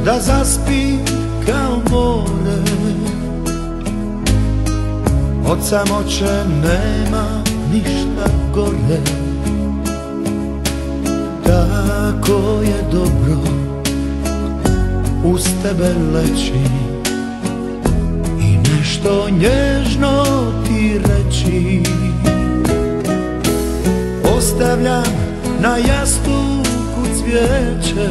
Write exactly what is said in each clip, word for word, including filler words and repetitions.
da zaspim kao more. Od samoće nema ništa gore. Tako je dobro uz tebe leći i nešto nježno ti reći. Ostavljam na jastuku cvijeće,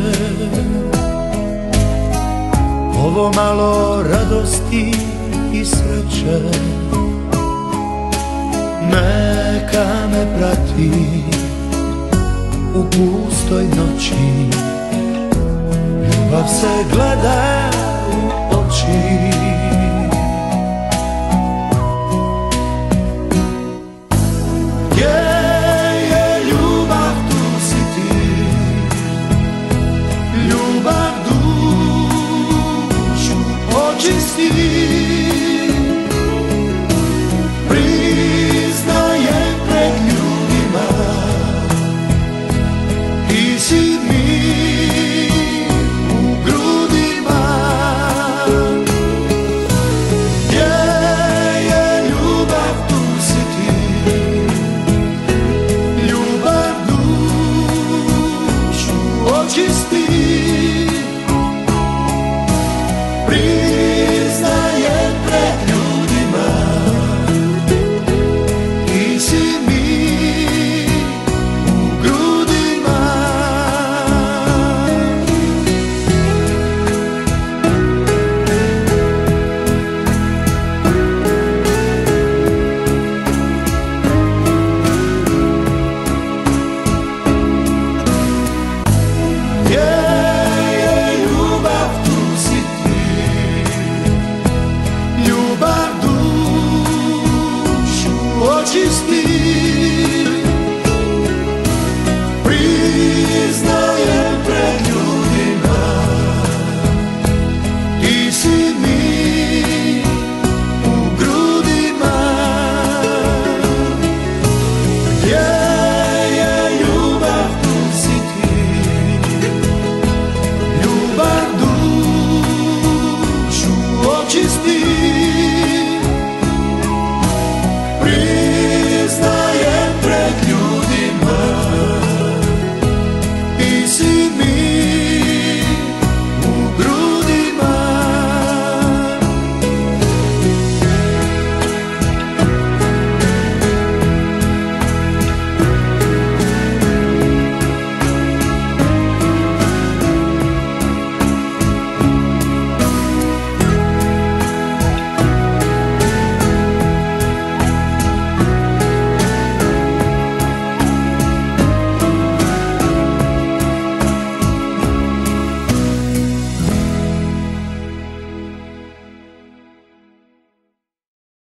ovo malo radosti i sreće. Neka me prati u pustoj noći, ljubav se gleda u oči. Gdje je ljubav, tu si ti, ljubav dušu očisti.